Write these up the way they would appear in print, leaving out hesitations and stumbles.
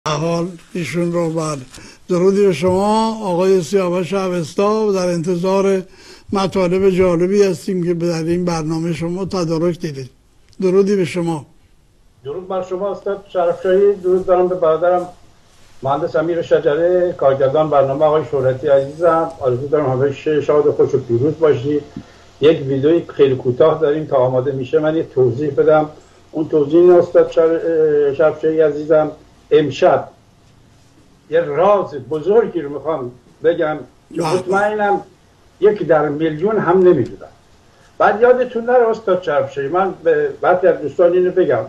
حال ایشون رو بر درودی به شما آقای سیاوش شهبستا و در انتظار مطالب جالبی هستیم که در این برنامه شما تدارک دیدید. درودی به شما. درود بر شما استاد شرفشاهی. درود دارم به برادرم مهندس امیر شجره، کارگردان برنامه. آقای شهرتی عزیزم، آرزو دارم همیشه شاد و خوش و پیروز باشی. یک ویدئوی خیلی کوتاه داریم تا آماده میشه من یه توضیح بدم. اون توضیح استاد شرفشاهی عزیزم، امشب یه راز بزرگی رو میخوام بگم که مطمئنم یک در میلیون هم نمیدونم. بعد یادتون نره استاد شرفشاهی، من به بعضی از دوستان اینو بگم،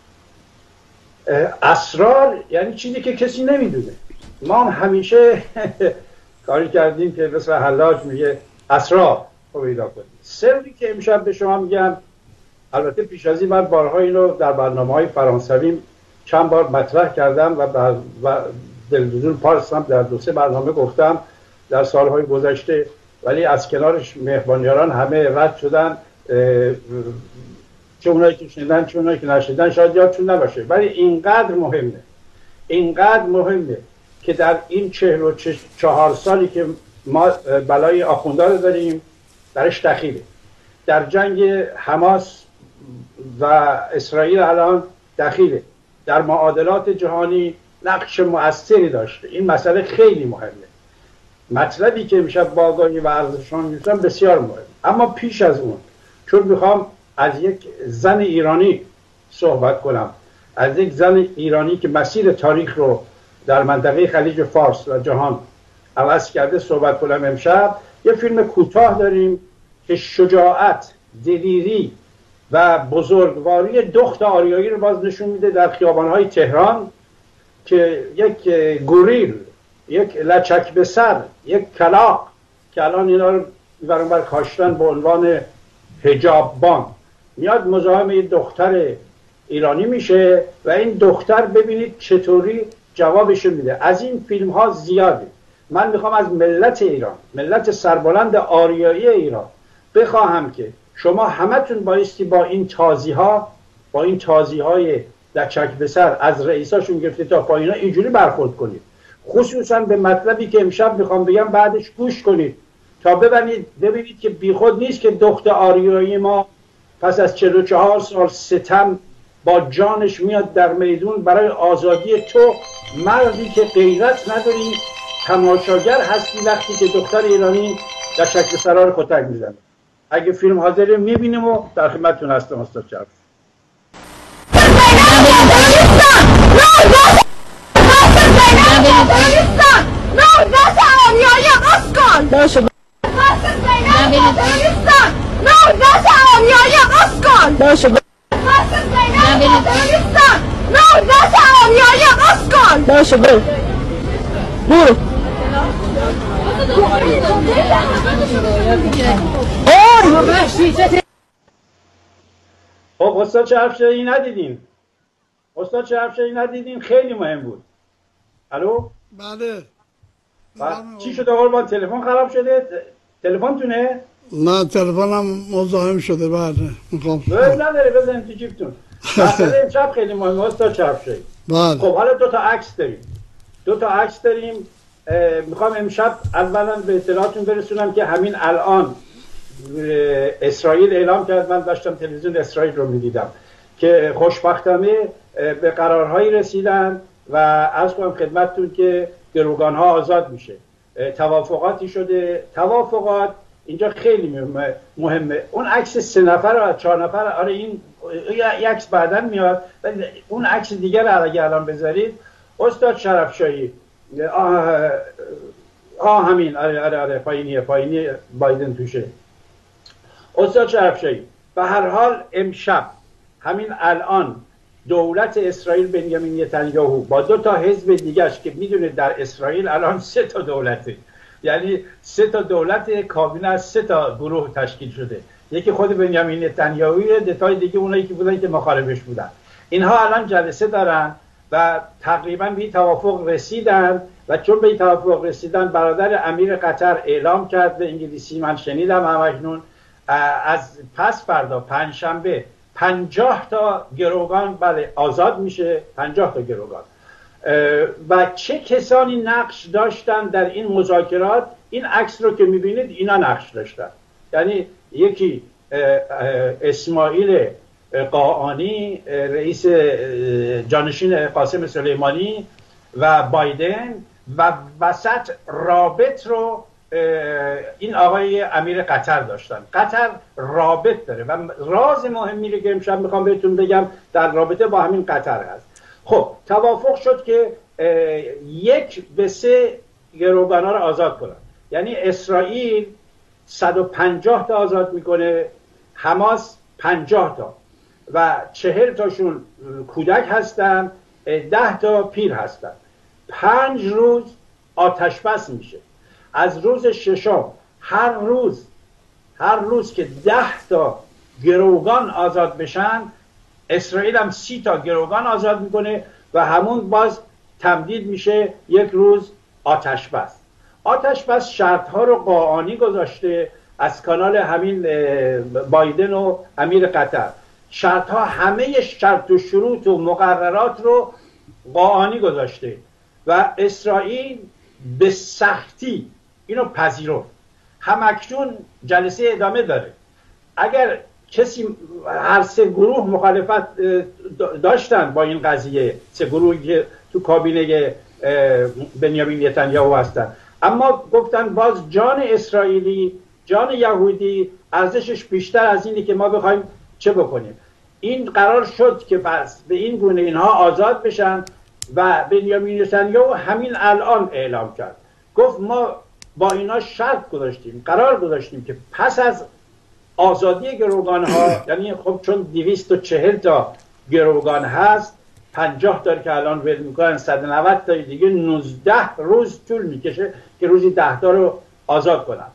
اسرار یعنی چیزی که کسی نمیدونه. ما هم همیشه کاری کردیم که مثل حلاج میگه اسرار رو پیدا کنیم. سری که امشب به شما میگم، البته پیش از این من بارها اینو در برنامه‌های فرانسویم چند بار مطرح کردم و تلویزیون پارس هم در 2-3 برنامه گفتم در سالهای گذشته، ولی از کنارش مهربانیاران همه رد شدن، چه اونایی که شنیدن چه اونایی که نشنیدن شاید یادشون نباشه. ولی اینقدر مهمه که در این 44 سالی که ما بلای آخونده رو داریم درش دخیله. در جنگ حماس و اسرائیل الان دخیله، در معادلات جهانی نقش مؤثری داشته. این مسئله خیلی مهمه. مطلبی که امشب با آگاهی و ارزشان می‌کنم بسیار مهم. اما پیش از اون، چون میخوام از یک زن ایرانی صحبت کنم، از یک زن ایرانی که مسیر تاریخ رو در منطقه خلیج فارس و جهان عوض کرده صحبت کنم. امشب یه فیلم کوتاه داریم که شجاعت، دلیری و بزرگواری دخت آریایی رو باز نشون میده در خیابان‌های تهران، که یک گوریل، یک لچک به سر، یک کلاغ که الان اینا رو برانبر کاشتن به عنوان حجاببان، میاد مزاحم یه دختر ایرانی میشه و این دختر ببینید چطوری جوابشو میده. از این فیلم ها زیاده. من میخوام از ملت ایران، ملت سربلند آریایی ایران بخواهم که شما همتون بایستی با این تازی های لچک به سر از رئیساشون گرفته تا پایینا اینجوری برخورد کنید. خصوصا به مطلبی که امشب میخوام بگم بعدش گوش کنید تا ببینید که بیخود نیست که دختر آریایی ما پس از 44 سال ستم با جانش میاد در میدون برای آزادی تو، مردی که غیرت نداری، تماشاگر هستی وقتی که دختر ایرانی در شکل سرار کتک میزنه. اگه فیلم حاضره میبینیم و در خدمتتون هستم استاد شرف. باشه برو خب استاد شرفشاهی ندیدین؟ خیلی مهم بود. الو؟ بله. چی شده قربان؟ تلفن خراب شده؟ تلفنتونه؟ نه تلفنم مزاحم شده. بله میخوام نداره بزنیم تو جیبتون. مسئله امشب خیلی مهمه استاد شرفشاهی. بله. خب حالا دو تا عکس داریم. میخوام امشب اولا به اطلاعاتون برسونم که همین الان اسرائیل اعلام کرد، من داشتم تلویزیون اسرائیل رو میدیدم، که خوشبختانه به قرارهایی رسیدن و عرض کنم خدمتتون که گروگانها آزاد میشه. توافقاتی شده. توافقات اینجا خیلی مهمه. اون عکس 3 نفر و 4 نفر، آره این عکس بعداً میاد، ولی اون عکس دیگر رو اگه الان بذارید استاد شرفشاهی، همین، آره پایینی بایدن توشه. استاد شرفشاهی، به هر حال امشب همین الان دولت اسرائیل بنیامین نتانیاهو با 2 تا حزب دیگرش که میدونه در اسرائیل الان 3 تا دولته، یعنی 3 تا دولت کابینه از 3 تا گروه تشکیل شده. یکی خود بنیامین نتانیاهوی، 2 تا دیگه اونایی که بودن که مخالفش بودن. اینها الان جلسه دارن و تقریبا به توافق رسیدن و چون به توافق رسیدن برادر امیر قطر اعلام کرد به انگلیسی، من شنیدم همکنون، از پس فردا پنجشنبه 50 تا گروگان بله آزاد میشه. 50 تا گروگان و چه کسانی نقش داشتن در این مذاکرات. این عکس رو که میبینید اینا نقش داشتن، یعنی یکی اسماعیل قاآنی رئیس جانشین قاسم سلیمانی و بایدن، و وسط رابط رو این آقای امیر قطر داشتن. قطر رابط داره و راز مهمی رو که امشب میخوام بهتون بگم در رابطه با همین قطر هست. خب توافق شد که 1/3 گروگان‌ها رو آزاد کنن، یعنی اسرائیل 150 تا آزاد میکنه، حماس 50 تا و 40 تاشون کودک هستن، 10 تا پیر هستن. 5 روز آتش بس میشه. از روز ششم هر روز که 10 تا گروگان آزاد بشن، اسرائیل هم 30 تا گروگان آزاد میکنه و همون باز تمدید میشه 1 روز آتش بس. آتش بس شرط ها رو قاآنی گذاشته از کانال همین بایدن و امیر قطر. شرط ها همه شرط و شروط و مقررات رو قاآنی گذاشته و اسرائیل به سختی اینو پذیرفت. همکنون جلسه ادامه داره. اگر کسی، هر 3 گروه مخالفت داشتن با این قضیه، 3 گروهی که تو کابینه بنیامین نتانیاهو هستن، اما گفتن باز جان اسرائیلی، جان یهودی ارزشش بیشتر از اینی که ما بخوایم چه بکنیم. این قرار شد که بس به این گونه اینها آزاد بشن و بنیامین نتانیاهو همین الان اعلام کرد، گفت ما با اینا شرط گذاشتیم، قرار گذاشتیم که پس از آزادی گروگان ها، یعنی خب چون 240 تا گروگان هست، 50 تا که الان ول میکنن، 190 تا دیگه 19 روز طول میکشه که روزی 10 تا رو آزاد کنن.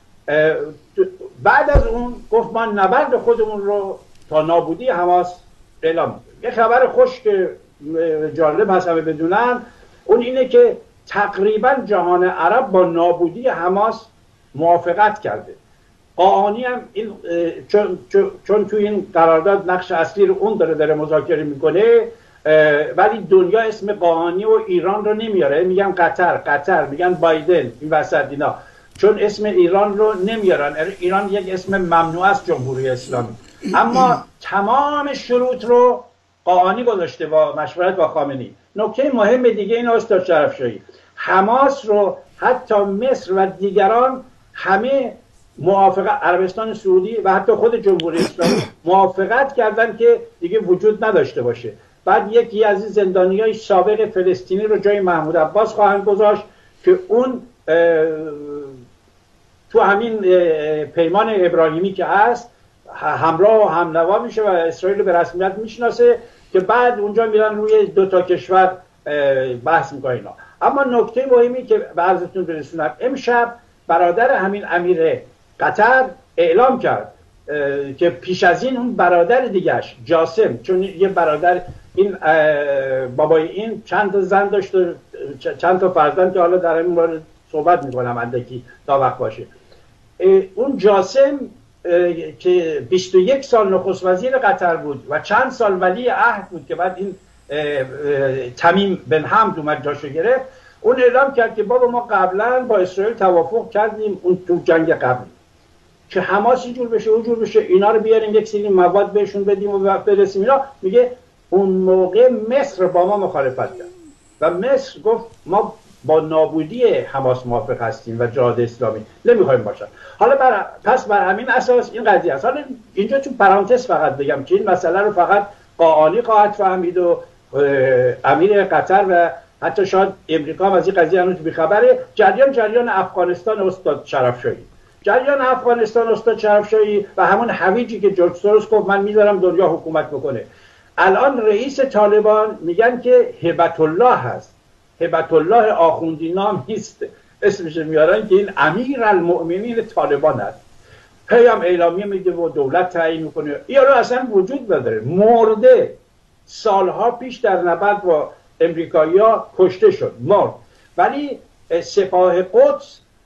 بعد از اون گفت ما نبرد خودمون رو تا نابودی حماس اعلام میکنیم. یه خبر خوش که جالب هست همه بدونن، اون اینه که تقریبا جهان عرب با نابودی حماس موافقت کرده. قاآنی هم این چون تو این قرارداد نقش اصلی رو اون داره مذاکره میکنه، ولی دنیا اسم قاآنی و ایران رو نمیاره، میگن قطر، میگن بایدن، این وسط اینا، چون اسم ایران رو نمیارن. ایران یک اسم ممنوع است جمهوری اسلامی، اما تمام شروط رو قاآنی گذاشته با مشورت با خامنه‌ای. نکته مهم دیگه این استاد شرفشاهی، حماس رو حتی مصر و دیگران همه عربستان سعودی و حتی خود جمهوری اسلامی موافقت کردن که دیگه وجود نداشته باشه. بعد یکی از این زندانیای سابق فلسطینی رو جای محمود عباس خواهند گذاشت که اون تو همین پیمان ابراهیمی که هست همراه و همنوا میشه و اسرائیل رو به رسمیت میشناسه، که بعد اونجا میرن روی 2 تا کشور بحث میکنن اینا. اما نکته مهمی که به عرضتون برسونم، امشب برادر همین امیر قطر اعلام کرد که پیش از این اون برادر دیگهش جاسم، چون یه برادر این بابای این چند تا زن داشت و چند تا فرزند که حالا در این مورد صحبت میکنم اندکی تا وقت باشه، اون جاسم که 21 سال نخست وزیر قطر بود و چند سال ولی عهد بود که بعد این تمیم بن حمد اومد جاشو گرفت، اون اعلام کرد که بابا ما قبلا با اسرائیل توافق کردیم اون تو جنگ قبلی که حماس اینجور بشه اونجور بشه، اینا رو بیاریم یک سری مواد بهشون بدیم و برسیم اینا. میگه اون موقع مصر با ما مخالفت کرد و مصر گفت ما با نابودی حماس موافق هستیم و جهاد اسلامی نمیخوایم باشن. حالا پس بر همین اساس این قضیه است. حالا اینجا تو پرانتز فقط بگم که این مسئله رو فقط قاآنی خواهد فهمید و امیر قطر و حتی شاید امریکا هم از این قضیه هنوز بیخبره. جریان افغانستان استاد شرفشاهی و همون هویجی که جورج سوروس گفت من میذارم دنیا حکومت بکنه. الان رئیس طالبان میگن که هبت الله هست، هبت الله آخوندی نام نیست، اسمش میارن که این امیرالمؤمنین طالبان هست. پیام اعلامیه میده و دولت تعیین میکنه. یارو اصلا وجود نداره، مرده، سالها پیش در نبرد با امریکایی‌ها کشته شد، مرد. ولی سپاه قدس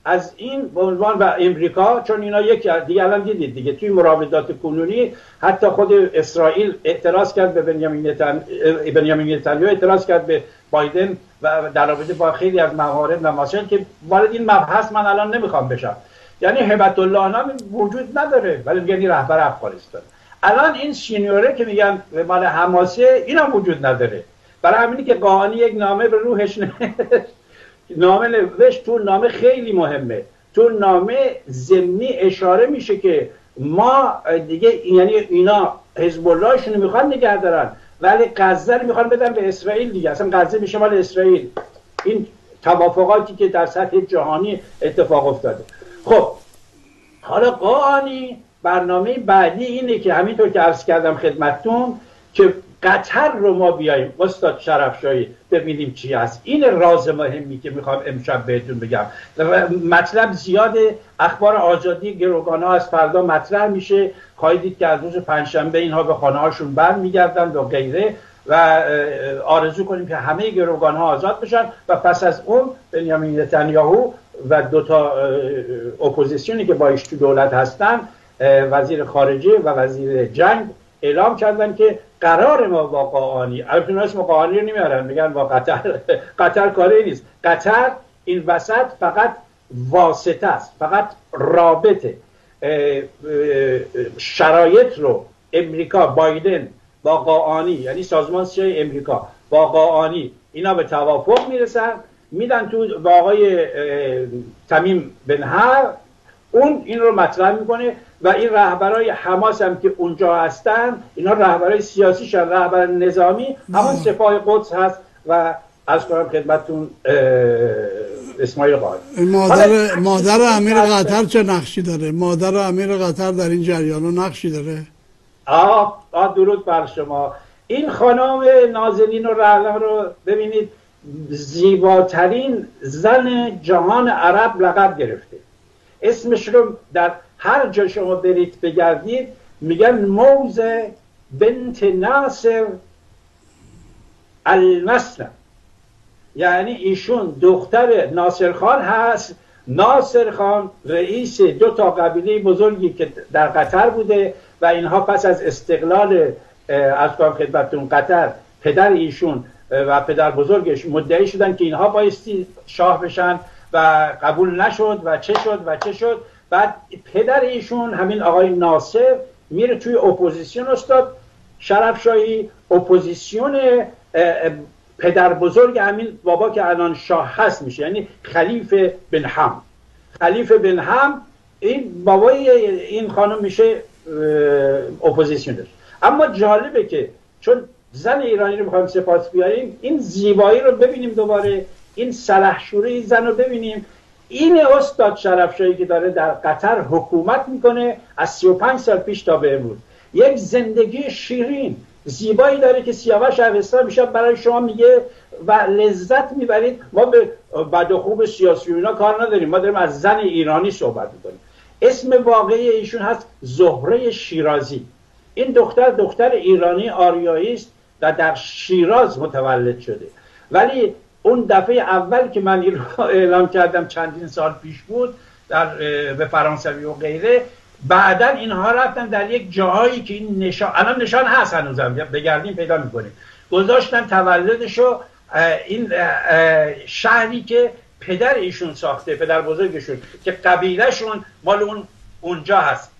از این به عنوان و امریکا، چون اینا یک دیگه الان دیدید دیگه توی مراودات کنونی حتی خود اسرائیل اعتراض کرد به بنیامین نتانیاهو اعتراض کرد به بایدن و در رابطه با خیلی از موارد و مسائل که وارد این مبحث من الان نمیخوام بشم. یعنی هیبت الله نام وجود نداره ولی میگن رهبر افغانستان. الان این سینیوره که میگن مال حماسه اینا وجود نداره. برای همینی که قاآنی یک نامه به روحش نامه نوشت. تو نامه خیلی مهمه، تو نامه ضمنی اشاره میشه که ما دیگه یعنی اینا حزب اللهشون میخوان نگه دارن ولی غزه رو میخوان بدن به اسرائیل دیگه، اصلا غزه میشه مال اسرائیل. این توافقاتی که در سطح جهانی اتفاق افتاده. خب حالا قاآنی برنامه بعدی اینه که همینطور که عرض کردم خدمتتون که قطر رو ما بیاییم استاد شرفشاهی ببینیم چی هست. این راز مهمی که میخوام امشب بهتون بگم. مطلب زیاده، اخبار آزادی گروگان‌ها از فردا مطرح میشه. خواهید دید که از روز پنجشنبه اینها به خانه هاشون برمیگردن و غیره و آرزو کنیم که همه گروگان‌ها آزاد بشن و پس از اون بنیامین نتانیاهو و دوتا اپوزیسیونی که باش تو دولت هستن، وزیر خارجه و وزیر جنگ، اعلام کردن که قرار ما با قاآنی، البته اسم قاآنی رو نمیارن، میگن با قطر کاری نیست. قطر این وسط فقط واسطه است، فقط رابطه. شرایط رو امریکا، بایدن با قاآنی، یعنی سازمان سیاسی امریکا با قاآنی اینا به توافق میرسن، میدن تو با آقای تمیم بن حمد، اون این رو مطرح میکنه و این رهبرای حماس هم که اونجا هستن اینا رهبرای سیاسی شدن، رهبر نظامی همون سپاه قدس هست و از کنم خدمتتون اسماعیل قائم. مادر امیر قطر چه نقشی داره؟ مادر امیر قطر در این جریان نقشی داره؟ درود بر شما. این خانم نازنین و رعلا رو ببینید، زیباترین زن جهان عرب لقب گرفته. اسمش رو در هر جا شما برید بگردید میگن موزه بنت ناصر المسلم، یعنی ایشون دختر ناصر خان هست. ناصر خان رئیس دو تا قبیله بزرگی که در قطر بوده و اینها پس از استقلال از خدمتتون قطر، پدر ایشون و پدر بزرگش مدعی شدن که اینها بایستی شاه بشن و قبول نشد و چه شد و چه شد. بعد پدر ایشون همین آقای ناصر میره توی اپوزیسیون، استاد شرفشاهی، اپوزیسیون پدر بزرگ همین بابا که الان شاه هست میشه، یعنی خلیفه بن حمد. خلیفه بن حمد این بابای این خانم میشه اپوزیسیونر. اما جالبه که چون زن ایرانی رو میخوایم سپاس بیاریم، این زیبایی رو ببینیم دوباره، این سلحشوری زن رو ببینیم. این استاد شرفشاهی که داره در قطر حکومت میکنه از 35 سال پیش تا به امروز، یک زندگی شیرین زیبایی داره که سیاوش اوستا میشه برای شما میگه و لذت میبرید. ما به بد و خوب سیاسی و اینا کار نداریم، ما داریم از زن ایرانی صحبت میکنیم. اسم واقعی ایشون هست زهره شیرازی. این دختر ایرانی آریایی است و در شیراز متولد شده، ولی اون دفعه اول که من این رو اعلام کردم چندین سال پیش بود به فرانسوی و غیره، بعدا اینها رفتن در یک جاهایی که این نشان، الان نشان هست هنوزم بگردیم پیدا میکنیم، گذاشتن تولدشو این شهری که پدر ایشون ساخته، پدر بزرگشون که قبیلهشون مال اونجا هست،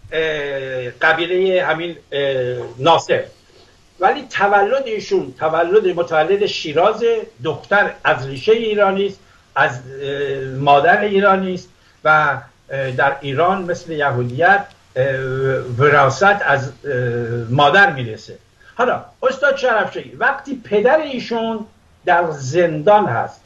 قبیله همین ناصر. ولی تولد ایشون متولد شیراز، دختر از ریشه ایرانی است، از مادر ایرانی است و در ایران مثل یهودیت وراثت از مادر میرسه. حالا استاد شرفشاهی وقتی پدر ایشون در زندان هست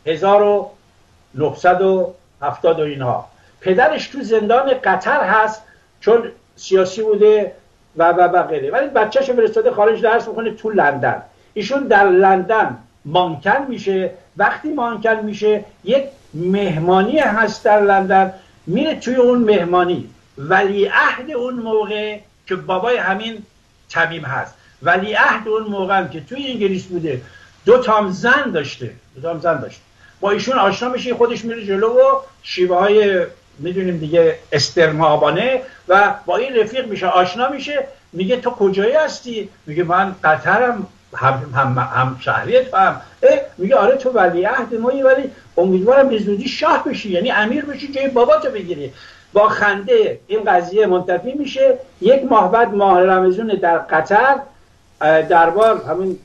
1970 و اینها، پدرش تو زندان قطر هست چون سیاسی بوده و غیره، ولی بچه‌شو فرستاده خارج درس میکنه تو لندن. ایشون در لندن مانکن میشه. وقتی مانکن میشه یک مهمانی هست در لندن، میره توی اون مهمانی. ولیعهد اون موقع که بابای همین تمیم هست، ولیعهد اون موقع هم که توی انگلیس بوده، دو تا زن داشته. با ایشون آشنا میشه، خودش میره جلو و شیوه های میدونیم دیگه استرمابانه و با این رفیق میشه آشنا میشه. میگه تو کجایی هستی؟ میگه من قطرم، هم شهریت هم. میگه آره تو ولیعهد مایی، ولی امیدوارم به زودی شاه بشی، یعنی امیر بشی جای باباتو بگیری. با خنده این قضیه منتفی میشه. یک ماه بعد ماه رمضان در قطر دربار همین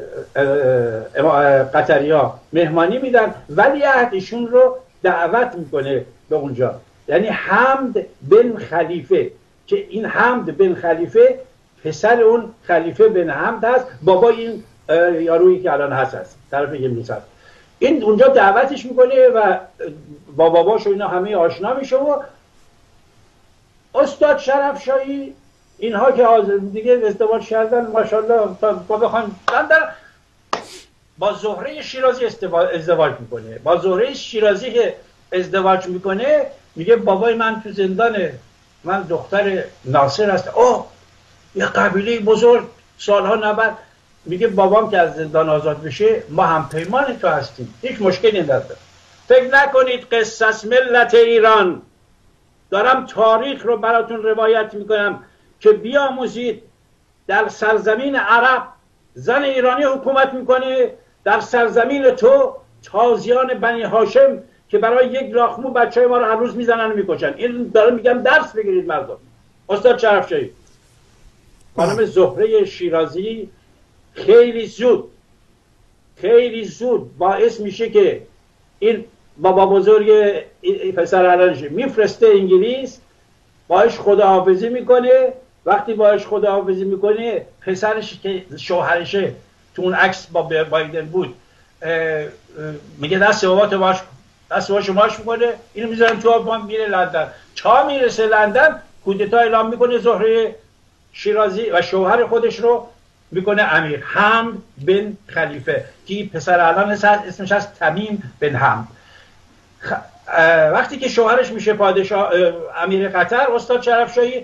قطریا مهمانی میدن، ولیعهد ایشون رو دعوت میکنه به اونجا، یعنی حمد بن خلیفه، که این حمد بن خلیفه پسر اون خلیفه بن حمد هست، بابا این یارویی که الان هست طرف امروز هست. این اونجا دعوتش میکنه و با باباش و اینا همه آشنا میشه. و استاد شرفشاهی اینها که دیگه ازدواج کردن ماشاءالله، با بخوایم با زهره شیرازی ازدواج میکنه. با زهره شیرازی که ازدواج میکنه میگه بابای من تو زندانه، من دختر ناصر هست. اوه یه قبیله بزرگ سالها نبرد. میگه بابام که از زندان آزاد بشه ما هم پیمان تو هستیم، هیچ مشکلی نداره. فکر نکنید قصص ملت ایران، دارم تاریخ رو براتون روایت میکنم که بیاموزید. در سرزمین عرب زن ایرانی حکومت میکنه، در سرزمین تو تازیان بنی هاشم که برای یک لاخمو بچه ما رو هر روز میزنن و میکشن. این دارم میگم درس بگیرید مردم. استاد شرفشاهی خانم زهره شیرازی خیلی زود باعث میشه که این بابا بزرگ پسر علنش میفرسته انگلیس، باش خداحافظی میکنه. وقتی باش خداحافظی میکنه پسرش که شوهرشه تو اون عکس با بایدن بود میگه دست باباشو ماش میکنه، اینو میذارن تو آبان میره لندن. تا میرسه لندن کودتا اعلام میکنه زهره شیرازی و شوهر خودش رو میکنه امیر، حمد بن خلیفه، که پسر الان اسمش هست تمیم بن حمد. وقتی که شوهرش میشه پادشاه امیر قطر، استاد شرفشاهی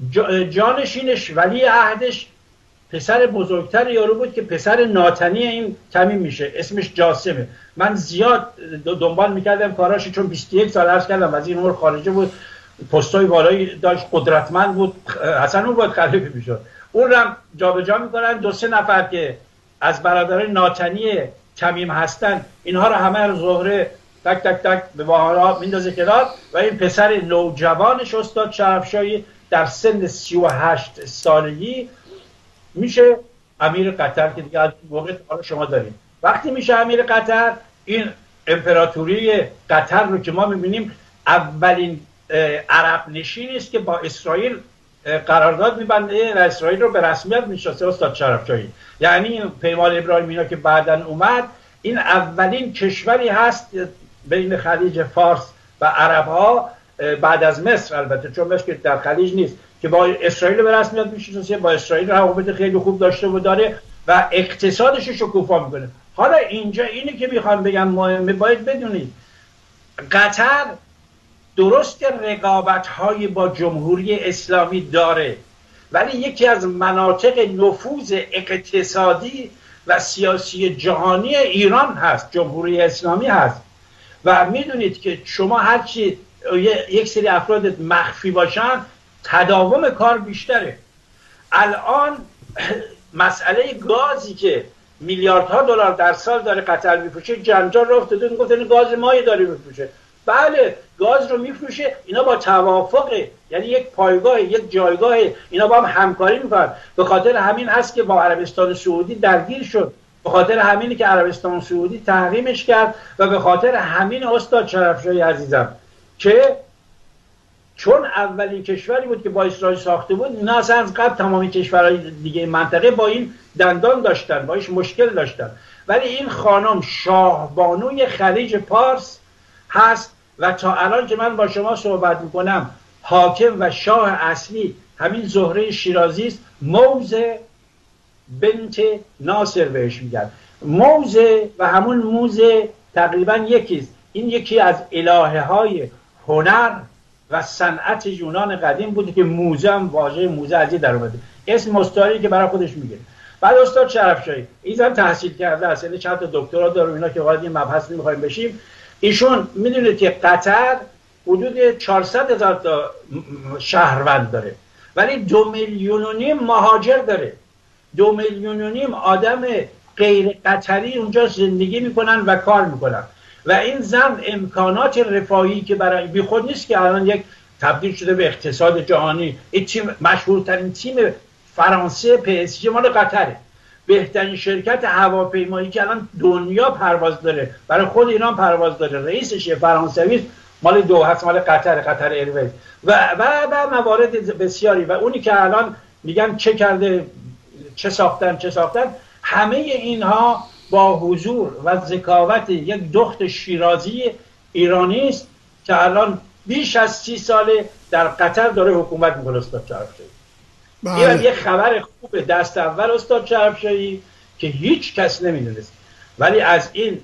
جانشینش ولی عهدش پسر بزرگتر یارو بود که پسر ناتنی این تمیم میشه، اسمش جاسمه. من زیاد دنبال میکردم کاراشو، چون 21 سال عرض کردم وزیر امور خارجه بود، پستای بالایی داشت، قدرتمند بود، اصلا اون باید خلیفه میشد. اون رو جابجا میکنن. 2-3 نفر که از برادران ناتنی تمیم هستن، اینها رو همه رو زهره تک تک تک به بالا میندازه کنار و این پسر نوجوانش استاد شرفشاهی در سن 38 سالگی میشه امیر قطر، که دیگه از موقع حالا شما داریم. وقتی میشه امیر قطر، این امپراتوری قطر رو که ما میبینیم اولین عرب نشینی است که با اسرائیل قرارداد میبنده و اسرائیل رو به رسمیت میشناسه استاد شرفشاهی. یعنی این پیمان ابراهیم اینا که بعداً اومد، این اولین کشوری هست بین خلیج فارس و عرب ها بعد از مصر، البته چون مصر در خلیج نیست، که با اسرائیل به رسمیت میشناسه، با اسرائیل روابط خیلی خوب داشته و داره و اقتصادش رو شکوفا میکنه. حالا اینجا اینی که میخوام بگم مهمه، باید بدونید قطر درست رقابت‌های با جمهوری اسلامی داره، ولی یکی از مناطق نفوذ اقتصادی و سیاسی جهانی ایران هست، جمهوری اسلامی هست. و میدونید که شما هرچی یک سری افراد مخفی باشن تداوم کار بیشتره. الان مسئله گازی که میلیاردها دلار در سال داره قطر میفروشه، جنجال را افتاده، میگفتن گاز مایع داره میفروشه. بله گاز رو میفروشه، اینا با توافقه، یعنی یک پایگاه، یک جایگاه، اینا با هم همکاری میکنن. به خاطر همین هست که با عربستان سعودی درگیر شد، به خاطر همینی که عربستان سعودی تحریمش کرد و به خاطر همین استاد شرفشاهی عزیزم که چون اولین کشوری بود که با اسرائیل ساخته بود، اینا اصلا از قبل تمامی کشورهای دیگه منطقه با این دندان داشتن، با ایش مشکل داشتن. ولی این خانم شاهبانوی خلیج پارس هست و تا الان که من با شما صحبت میکنم حاکم و شاه اصلی همین زهره شیرازی است. موزه بنت ناصر بهش میگن. موزه و همون موزه تقریبا یکیست. این یکی از الهه های هنر و صنعت یونان قدیم بوده که موزه هم، واژه موزه از این در اومده، اسم مستعاری که برای خودش میگه. بعد استاد شرفشاهی این زن تحصیل کرده است، یعنی چند تا دکترا داره اینا که وارد این مبحث نمیخوایم بشیم. ایشون میدونید که قطر حدود 400,000 تا شهروند داره ولی 2,5 میلیون مهاجر داره. 2,5 میلیون آدم غیر قطری اونجا زندگی میکنن و کار میکنن و این زن امکانات رفاهی که برای بیخود نیست که الان یک تبدیل شده به اقتصاد جهانی. این تیم مشهورترین تیم فرانسه PSG مال قطره، بهترین شرکت هواپیمایی که الان دنیا پرواز داره، برای خود ایران پرواز داره، رئیسش فرانسوی مال دو هست، مال قطر ایرویز و موارد بسیاری. و اونی که الان میگن چه کرده چه ساختن همه اینها با حضور و ذکاوت یک دخت شیرازی ایرانی است که الان بیش از 30 ساله در قطر داره حکومت میکنه. استاد شرفشاهی این یک خبر خوب دست اول استاد شرفشاهی که هیچ کس نمیدونست، ولی از این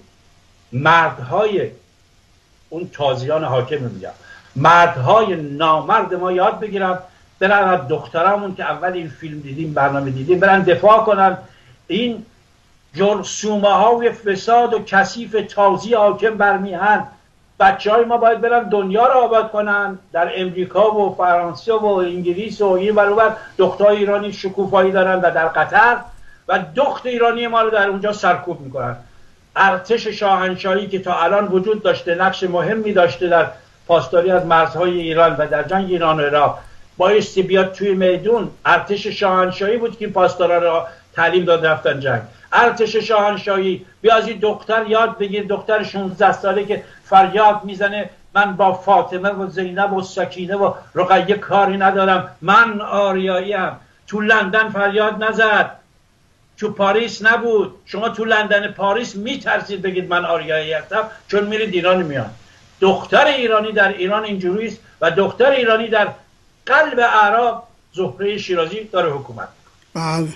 مردهای اون تازیان حاکم میگم، مردهای نامرد ما یاد بگیرن، برن از دخترامون که اول این فیلم دیدیم برنامه دیدیم برن دفاع کنن. این جرثومه های فساد و کثیف تازی حاکم بر میهن، بچه های ما باید برن دنیا رو آباد کنن، در امریکا و فرانسه و انگلیس و این برابر دخترای ایرانی شکوفایی دارن و در قطر و دخت ایرانی ما رو در اونجا سرکوب میکنن. ارتش شاهنشاهی که تا الان وجود داشته، نقش مهمی داشته در پاسداری از مرزهای ایران و در جنگ ایران و عراق، بایستی بیاد توی میدون. ارتش شاهنشاهی بود که پاسدارا را تعلیم داد رفتن جنگ. ارتش شاهنشاهی بیا از این دختر یاد بگیر، دختر 16 ساله که فریاد میزنه من با فاطمه و زینب و سکینه و رقیه کاری ندارم، من آریاییم. تو لندن فریاد نزد، تو پاریس نبود. شما تو لندن پاریس میترسید بگید من آریایی هستم چون میرید ایران میان. دختر ایرانی در ایران اینجوری است و دختر ایرانی در قلب اعراب زهره شیرازی داره حکومت. بله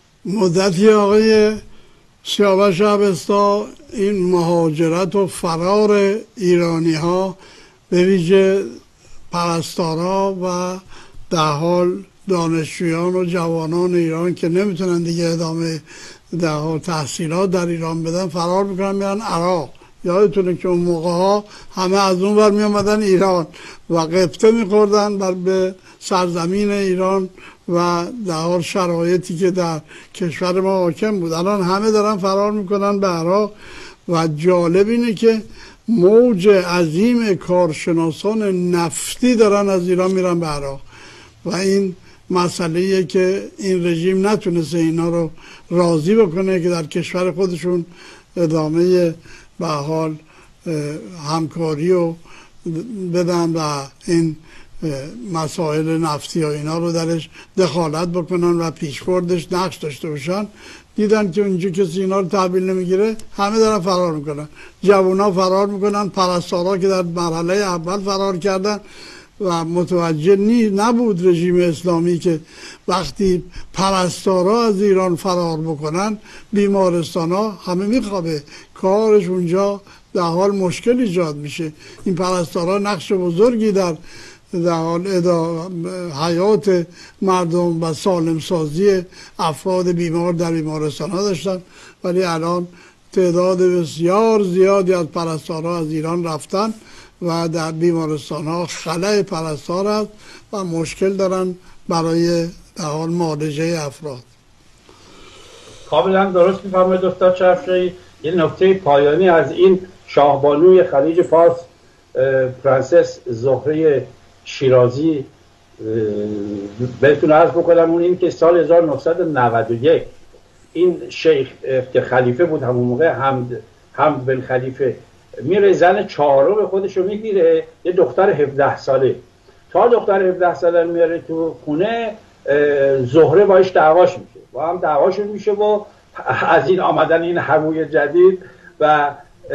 مدتی آقای سیاوش عبستا این مهاجرت و فرار ایرانی ها به ویژه پرستارا و در حال دانشجویان و جوانان ایران که نمیتونن دیگه ادامه در حال تحصیلات در ایران بدن فرار میکنن میرن عراق. یادتونه که اون موقع ها همه از اون ور میامدن ایران و قبطه میخوردن به سرزمین ایران و در حال شرایطی که در کشور ما حاکم بود. الان همه دارن فرار میکنن به عراق و جالب اینه که موج عظیم کارشناسان نفتی دارن از ایران میرن به عراق و این مسئله‌ایه که این رژیم نتونسته اینا رو راضی بکنه که در کشور خودشون ادامه به حال همکاری رو بدن و این مسائل نفتی و اینا رو درش دخالت بکنن و پیشبردش نقش داشته باشن. دیدن که اونجا کسی اینا رو تحویل نمیگیره، همه دارن فرار میکنن. جوونا فرار میکنن، پرستارا که در مرحله اول فرار کردن و متوجه نبود رژیم اسلامی که وقتی پرستارا از ایران فرار بکنن بیمارستان ها همه میخوابه، کارش اونجا در حال مشکل ایجاد میشه. این پرستارا نقش بزرگی در حال حیات مردم و سالم سازی افراد بیمار در بیمارستان ها داشتن، ولی الان تعداد بسیار زیادی از پرستارا از ایران رفتن و در بیمارستان ها خلأ پرستار هست و مشکل دارن برای در حال معالجه افراد. کاملا درست میفرمایید استاد شرفشاهی. یه نکته پایانی از این شاهبانوی خلیج فارس پرنسس زهره شیرازی بهتون عرض بکنم، اون این که سال 1991 این شیخ که خلیفه بود همون موقع، حمد بن خلیفه، میره زن چهارم خودش رو میگیره، یه دختر 17 ساله. تا دختر 17 ساله میاره تو خونه، زهره باش دعواش میشه، با هم دعواشون میشه و از این آمدن این حموی جدید و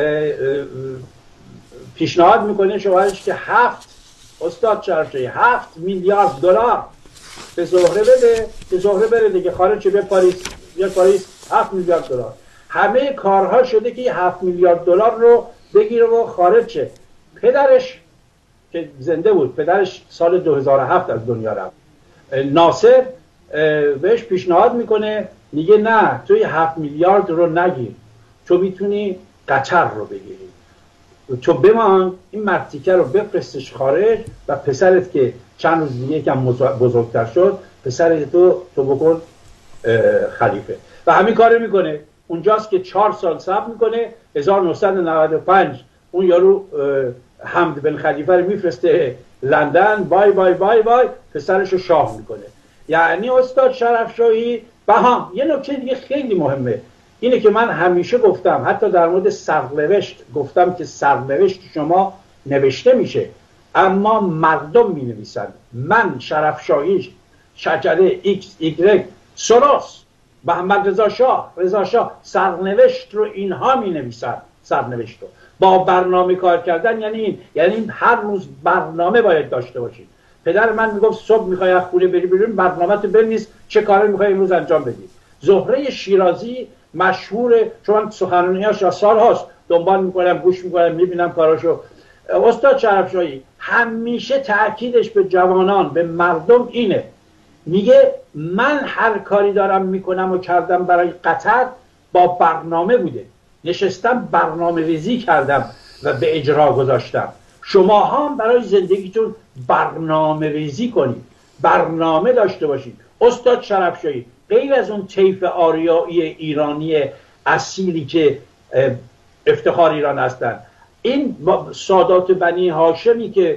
پیشنهاد میکنه شوهرش که استاد شرفشاهی 7 میلیارد دلار به زهره بده که زهره بره دیگه خارج به پاریس 7 میلیارد دلار. همه کارها شده که 7 میلیارد دلار رو بگیره و خارج شه. پدرش که زنده بود، پدرش سال 2007 از دنیا رفت، ناصر بهش پیشنهاد میکنه، میگه نه توی 7 میلیارد رو نگیر، تو میتونی قطر رو بگیری، تو بمان این مرتیکه رو بفرستش خارج و پسرت که چند روز دیگه یکم بزرگتر شد پسرت تو بکن خلیفه. و همین کار میکنه. اونجاست که 4 سال صبر میکنه. 1995 اون یارو حمد بن خلیفه رو میفرسته لندن، بای بای بای بای، پسرش رو شاه میکنه. یعنی استاد شرفشاهی یه نکته دیگه خیلی مهمه اینه که من همیشه گفتم، حتی در مورد سرنوشت گفتم که سرنوشت شما نوشته میشه اما مردم می نویسن. من شرفشاهی، شجره ایکس ایگرگ، سوروس، محمد رضا شاه سرنوشت رو اینها می نویسن. سرنوشت رو با برنامه کار کردن یعنی هر روز برنامه باید داشته باشید. پدر من میگفت صبح میخوای از خونه بری بیرون برنامه تو بنویس چه کاری میخوای امروز انجام بدی. زهره شیرازی مشهوره، چون سخنرانیاش سال هاست دنبال میکنم، گوش میکنم، میبینم کاراشو. استاد شرفشاهی همیشه تأکیدش به جوانان، به مردم اینه، میگه من هر کاری دارم میکنم و کردم برای قطر با برنامه بوده، نشستم برنامه ریزی کردم و به اجرا گذاشتم. شما هم برای زندگیتون برنامه ریزی کنید، برنامه داشته باشید. استاد شرفشاهی غیر از اون طیف آریایی ایرانی اصیلی که افتخار ایران هستن، این سادات بنی هاشمی که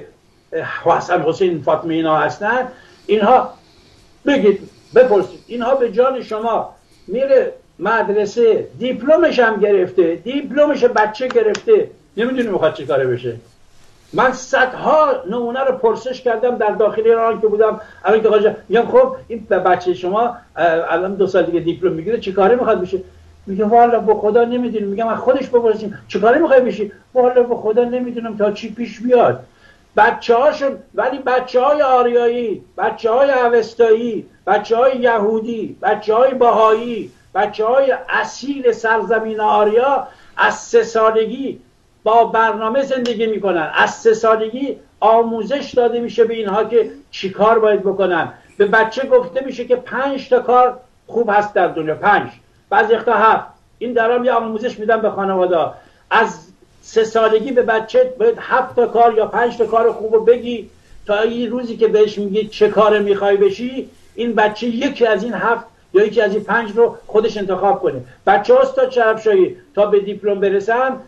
حسن حسین فاطمه اینا هستن، اینها بگید بپرسید، اینها به جان شما میره مدرسه، دیپلمش هم گرفته، دیپلمش بچه گرفته، نمیدونی میخواد چه کاره بشه. من صدها نمونه رو پرسش کردم در داخل ایران که بودم. الان که قاجا میگم خب این بچه شما الان 2 سال دیگه دیپلم میگیره چه کاره میخواد بشه؟ میگه والا به خدا نمیدونم. میگم از خودش بپرسیم چه کاره میخوای بشی؟ والا به خدا نمیدونم تا چی پیش بیاد. بچه‌هاشون، ولی بچه‌های آریایی، بچه‌های اوستایی، بچه‌های یهودی، بچه‌های بهایی، بچه‌های اصیل سرزمین آریا از 3 سالگی با برنامه زندگی میکنن. از 3 سالگی آموزش داده میشه به اینها که چی کار باید بکنن. به بچه گفته میشه که 5 تا کار خوب هست در دنیا، 5، بعضی وقتا 7. این درام یه آموزش میدن به خانواده. از 3 سالگی به بچه باید 7 تا کار یا 5 تا کار خوب رو بگی تا این روزی که بهش میگی چه کار میخوای بشی، این بچه یکی از این 7 یا یکی از این 5 رو خودش انتخاب کنه. بچه استاد شرفشاهی تا به دیپلم برسن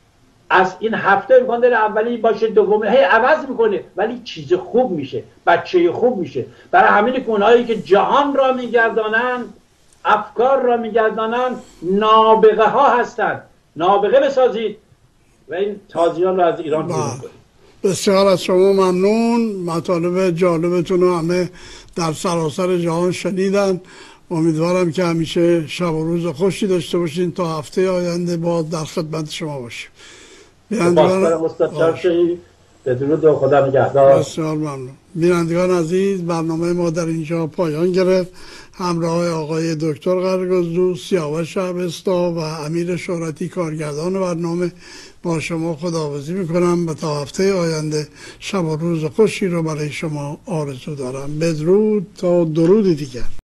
از این 7 امکان داره اولی باشه، دومی هی عوض میکنه، ولی چیز خوب میشه، بچه خوب میشه. برای همین که اونهایی که جهان را میگردانن، افکار را میگردانن، نابغه ها هستند. نابغه بسازید و این تازیان را از ایران بیرون کنید. بسیار از شما ممنون. مطالب جالبتون رو همه در سراسر جهان شنیدن. امیدوارم که همیشه شب و روز خوشی داشته باشین. تا هفته آینده باز در خدمت شما باشیم. سپاسگزارم استاد شرفشاهی. بدرود و خدا نگهدار. بسیار ممنون. بینندگان عزیز، برنامه ما در اینجا پایان گرفت. همراه آقای دکتر قرگزدو، سیاوش اوستا و امیر شهرتی کارگردان برنامه با شما خداحافظی میکنم و تا هفته آینده شب و روز خوشی رو برای شما آرزو دارم. بدرود تا درود دیگر.